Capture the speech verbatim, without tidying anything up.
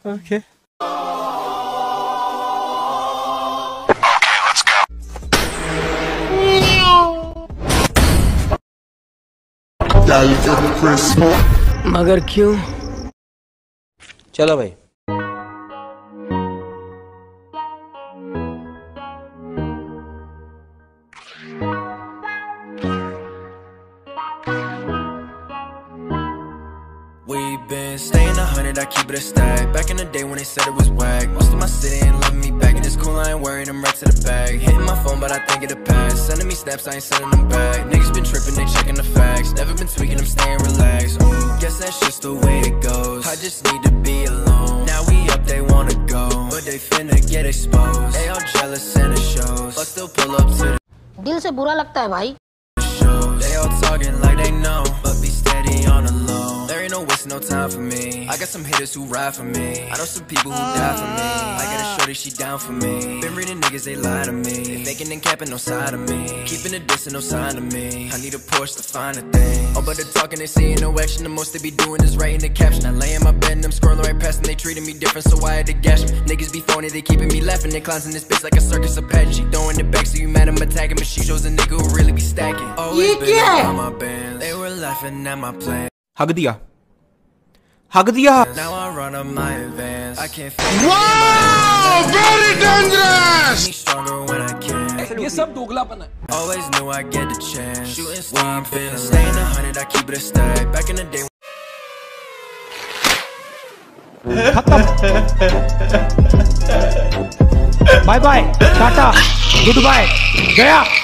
Okay. मगर क्यों? चलो भाई। We've been staying a hundred, I keep it a stack. Back in the day when they said it was whack, most of my city ain't loving me back. And it's cool, I ain't worried, I'm right to the bag. Hitting my phone, but I think it'll pass. Sending me snaps, I ain't sending them back. Niggas been tripping, they checking the facts. Never been tweaking, I'm staying relaxed. Ooh, guess that's just the way it goes. I just need to be alone. Now we up, they wanna go, but they finna get exposed. They all jealous and it shows, but still pull up to the दिल से बुरा लगता है भाई. shows. They all talking like they know, but be steady on the low. There ain't no wasting no time for me. I got some hitters who ride for me. I know some people who die for me. I got a shorty, she down for me. Been reading niggas, they lie to me. They faking and capping, no side of me. Keeping it distant, no sign of me. I need a Porsche to find a thing. Oh, but they're talking, they seeing no action. The most they be doing is writing the caption. I lay in my bed and I'm scrolling right past them. They treating me different, so I had to gash them. Niggas be phony, they keeping me laughing. They clowns in this bitch like a circus Apache. She throwing it back, so you mad I'm attacking. But she shows a nigga who really be stacking. Always been on my bands. They were laughing at my plan. हग दिया, हग दिया. Now I run up my advance. I can't feel wow, very dangerous. Me stronger when I can. ये सब दोगलापन है. Always knew I'd get the chance. Shooting star, been staying a hundred, I keep it a stack. Back in the day. Bye bye, tata, good bye, गया.